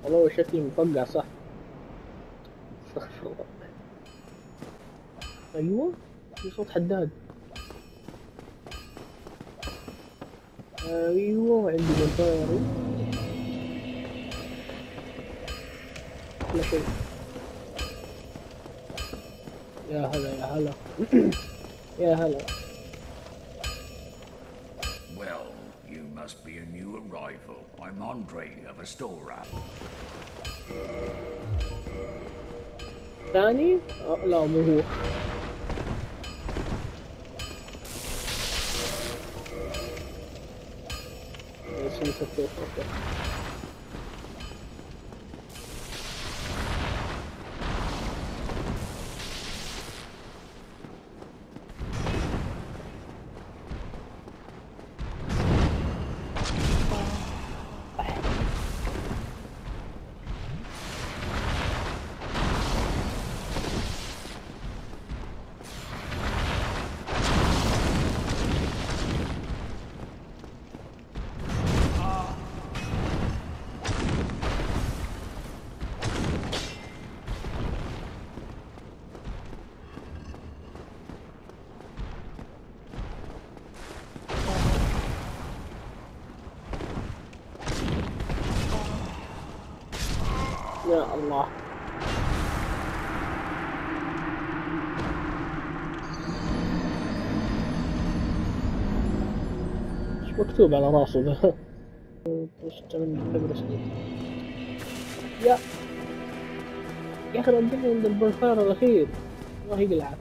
والله شكلي مفقع صح. استغفر الله. ايوه، في صوت حداد. ايوه عندي بنطاري. احلى شيء. يا هلا يا هلا. يا هلا. Well, you must be a new arrival. I'm Andre of Astora. ثاني؟ لا مو هو. اسمه فتوح. اوكي. يا الله. ايش مكتوب على راسه ذا؟ يا يا اخي ردني عند البنفار الاخير. الله يقلعك.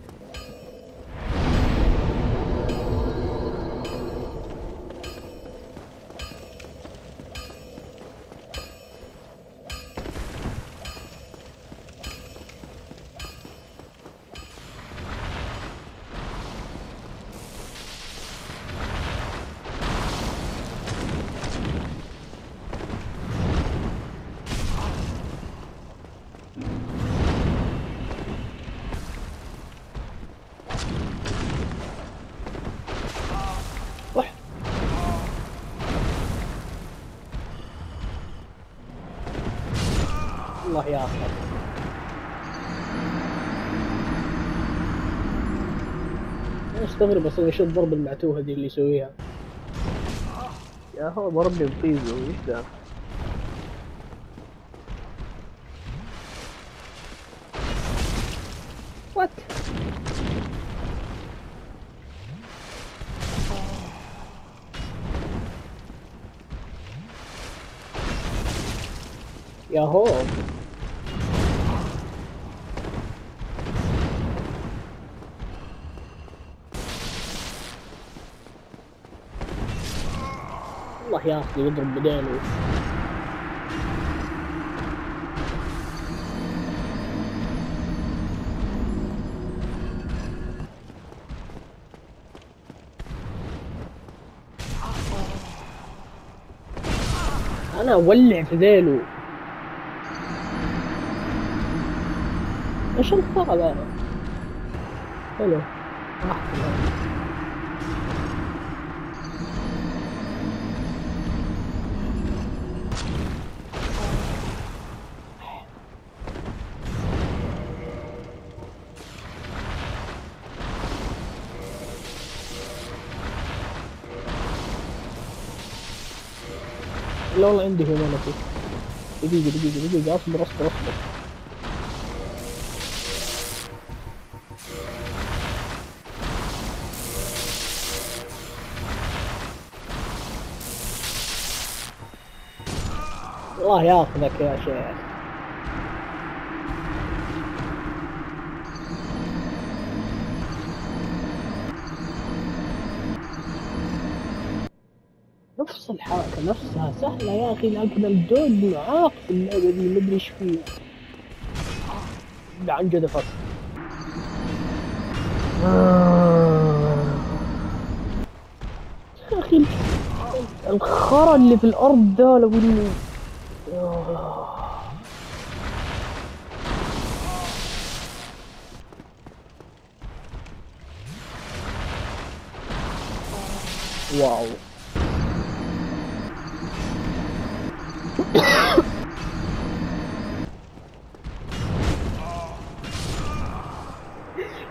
وح. الله ياخذ. انا استغرب اصلا ايش الضرب المعتوهه دي اللي يسويها. يا هو ضربني بطيزه ايش ذا؟ وات. يا هو. الله ياخذ يضرب بدينه. انا اولع في ذيله. ايش الخرا ذا؟ حلو. لا والله عندي هيومانيتي. دقيقة اصبر اصبر اصبر. الله ياخذك يا شيخ. نفس الحركة نفسها سهلة يا أخي، لكن الجود معاق في اللعبة دي مدري إيش فيه. لا عن جد أفكر. يا أخي الخرا اللي في الأرض ده لو إنه. واو.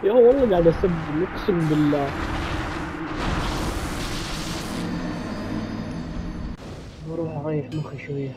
يا هو والله قاعد اسبل اقسم بالله. بروح اريح مخي شويه.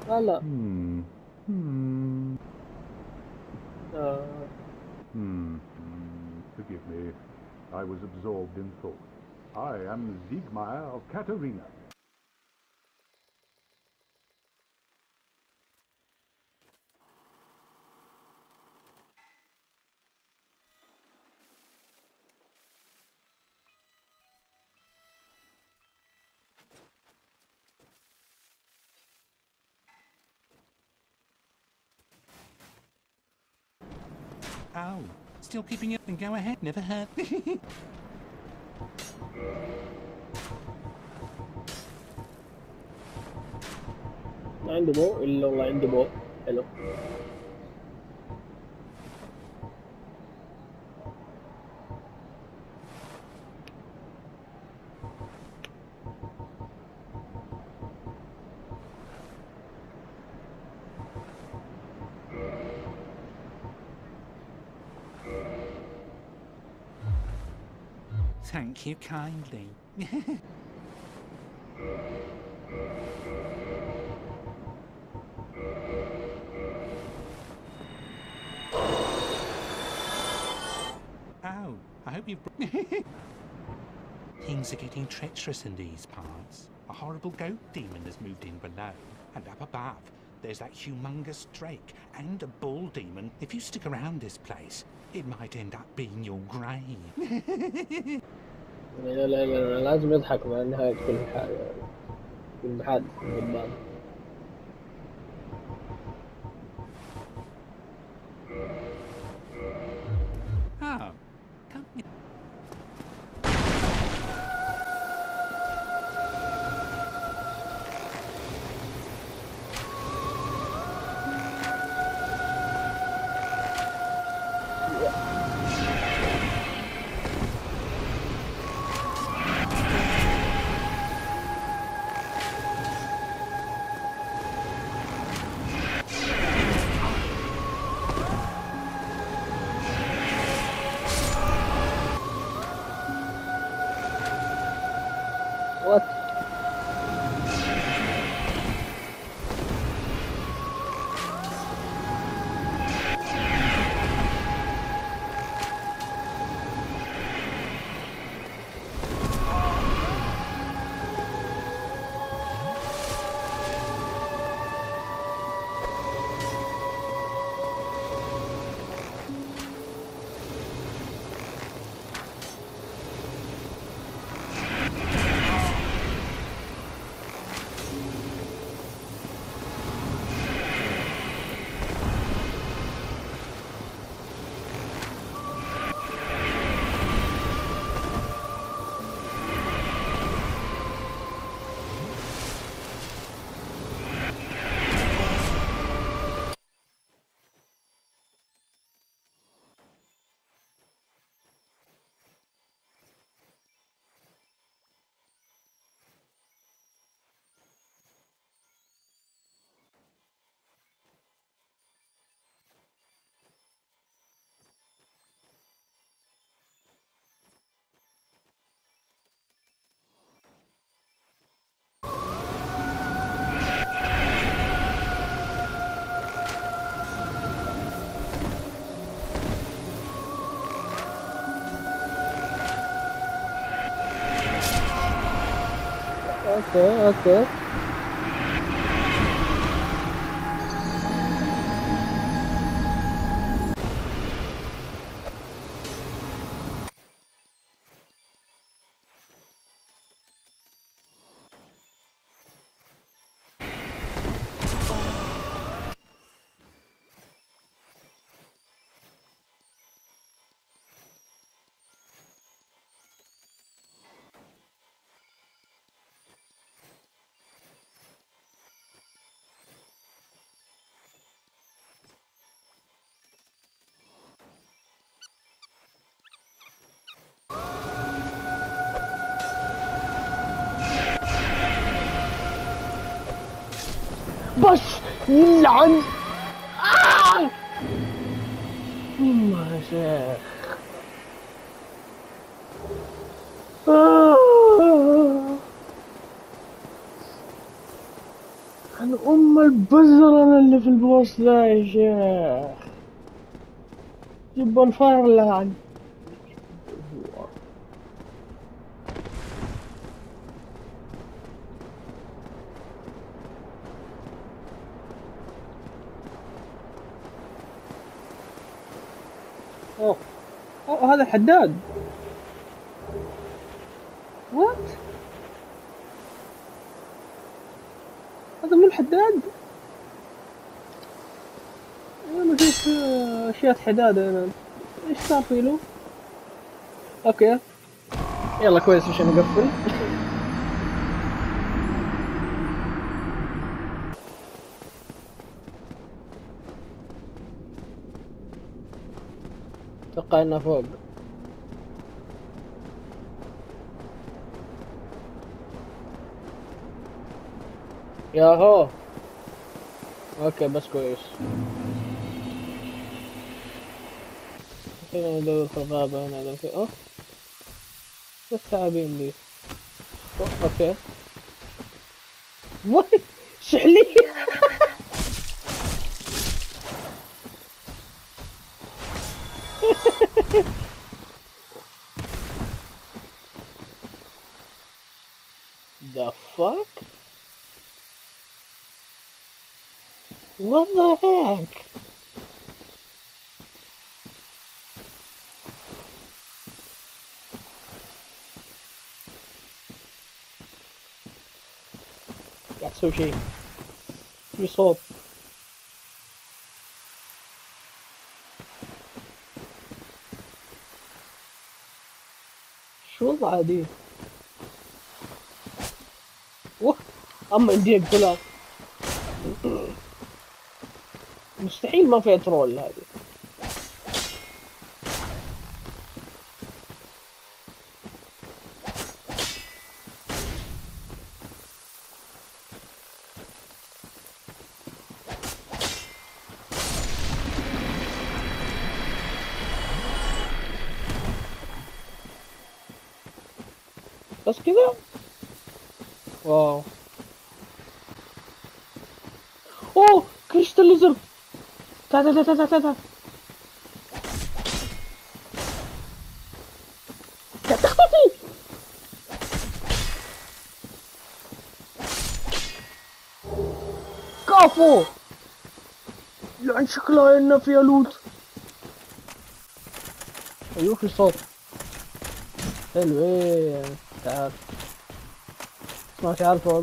لا. Forgive me. I was absorbed in thought. I am Siegmeyer of Katarina. Oh, still keeping it? Then go ahead, never hurt. ما عنده بو الا والله عنده بو حلو. Thank you kindly. Oh, I hope you've... Things are getting treacherous in these parts. A horrible goat demon has moved in below, and up above, there's that humongous drake and a bull demon. If you stick around this place, it might end up being your grave. لا لا لا لازم يضحك مع نهاية كل حاجة، كل حادث قدام. Oh, come here. What? Okay. بس يلعن يا شيخ. البزرة اللي في البوس ذا يا شيخ. جيب فاير لعن. اوه هذا الحداد. وات؟ هذا مو الحداد؟ انا اشوف اشياء حداد انا. ايش صار فيه له؟ اوكي يلا كويس عشان نقفل. اتوقع انه فوق. ياهو اوكي بس كويس. خلينا ندور في الغابة هنا اذا في بس تعابين دي. اوكي وات سحلية. The fuck? What the heck? قاعد تسوي شيء. في صوت. شو وضعها دي؟ اما يمديها اقتلها. مستحيل ما فيها ترول هذه. بس كذا. واو. اوه كريستال ليزر. تعال تعال تعال تعال تختفي. كافو. يعني شكلها انه فيها لوت. ايوه في صوت. حلو ايه. تعال اسمع تعال فوق.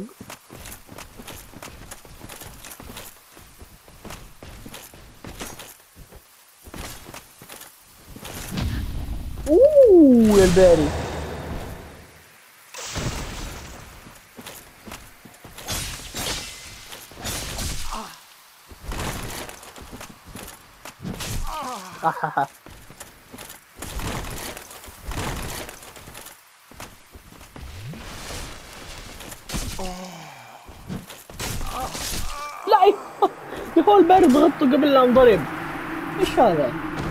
اوه يا الباري. احاها. لا يا هو الباري ضغطته قبل لا انضرب. ايش هذا؟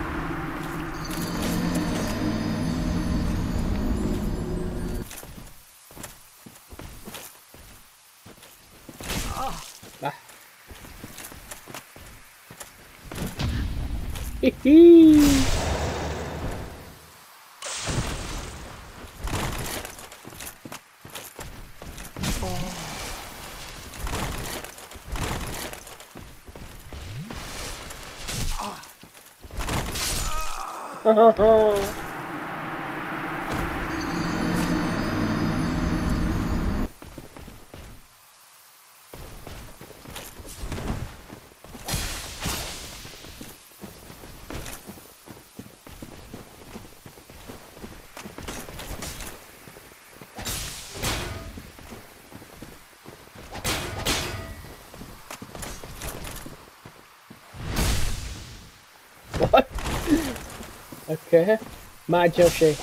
اوكي ما عاد شاف شيء.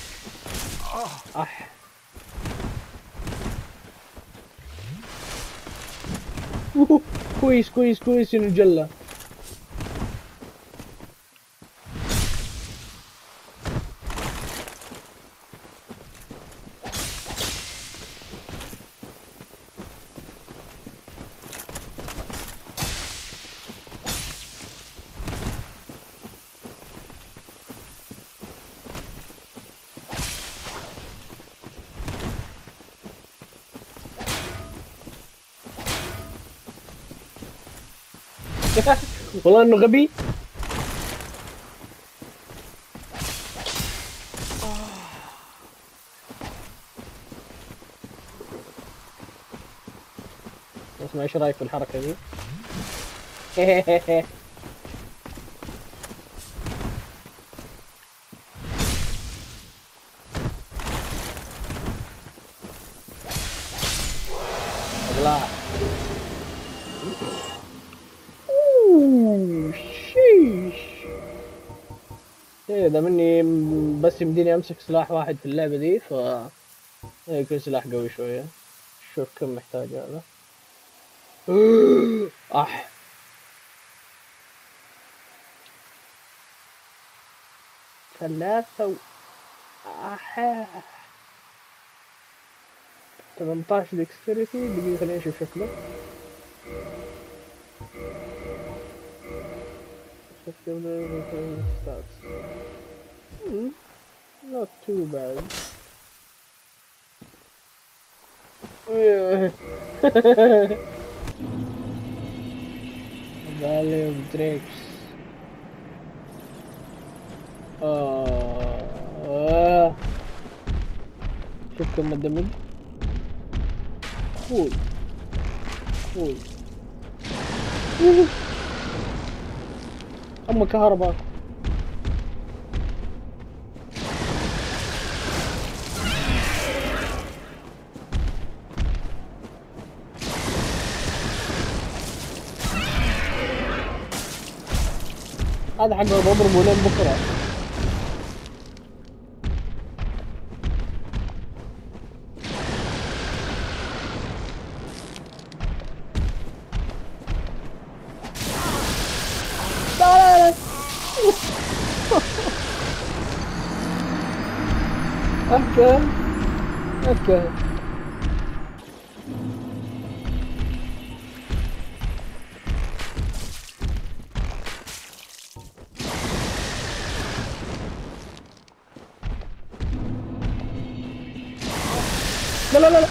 كويس كويس كويس انه جلة. والله انه غبي. اسمع ايش رايك في الحركة دي؟ لا شيش. ايه ده مني بس يمديني امسك سلاح واحد في اللعبة دي، ف يكون سلاح قوي شوية. شوف كم محتاج هذا. اح 3 18 ديكستريتي. دقيقة خلينا نشوف شكله. Not too bad. Valley of Drakes. شوف كم الدمج. فول أما كهرباء. هذا حقه بضربه لين بكرة. اوكي لا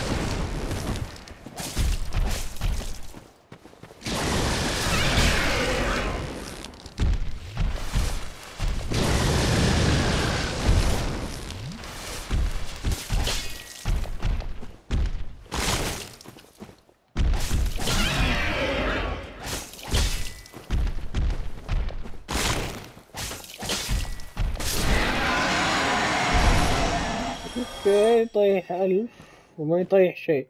اوكي. يطيح 1000 وما يطيح شيء.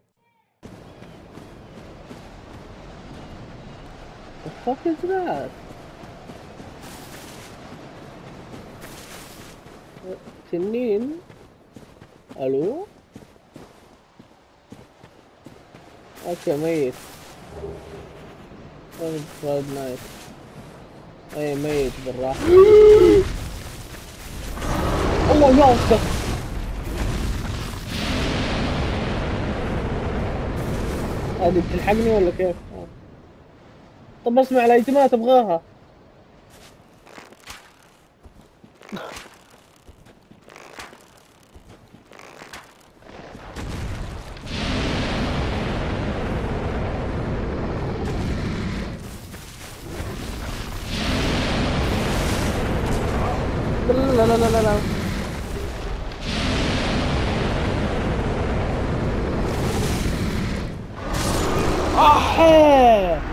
The fuck is that? تنين. الو اوكي ميت. فايد نايت. اي ميت بالراحة. الله يا هذه بتلحقني ولا كيف؟ طب اسمع الايتمات ابغاها. لا أحيه